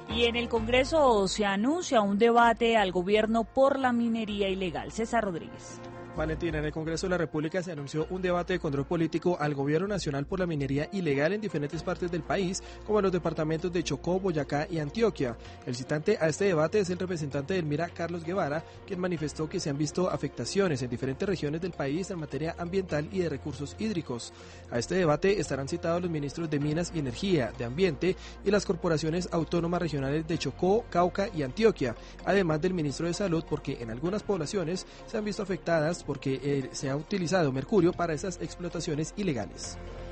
Y en el Congreso se anuncia un debate al gobierno por la minería ilegal. César Rodríguez. Valentina, en el Congreso de la República se anunció un debate de control político al gobierno nacional por la minería ilegal en diferentes partes del país, como en los departamentos de Chocó, Boyacá y Antioquia. El citante a este debate es el representante del MIRA, Carlos Guevara, quien manifestó que se han visto afectaciones en diferentes regiones del país en materia ambiental y de recursos hídricos. A este debate estarán citados los ministros de Minas y Energía, de Ambiente y las corporaciones autónomas regionales de Chocó, Cauca y Antioquia, además del ministro de Salud, porque en algunas poblaciones se han visto afectadas porque se ha utilizado mercurio para esas explotaciones ilegales.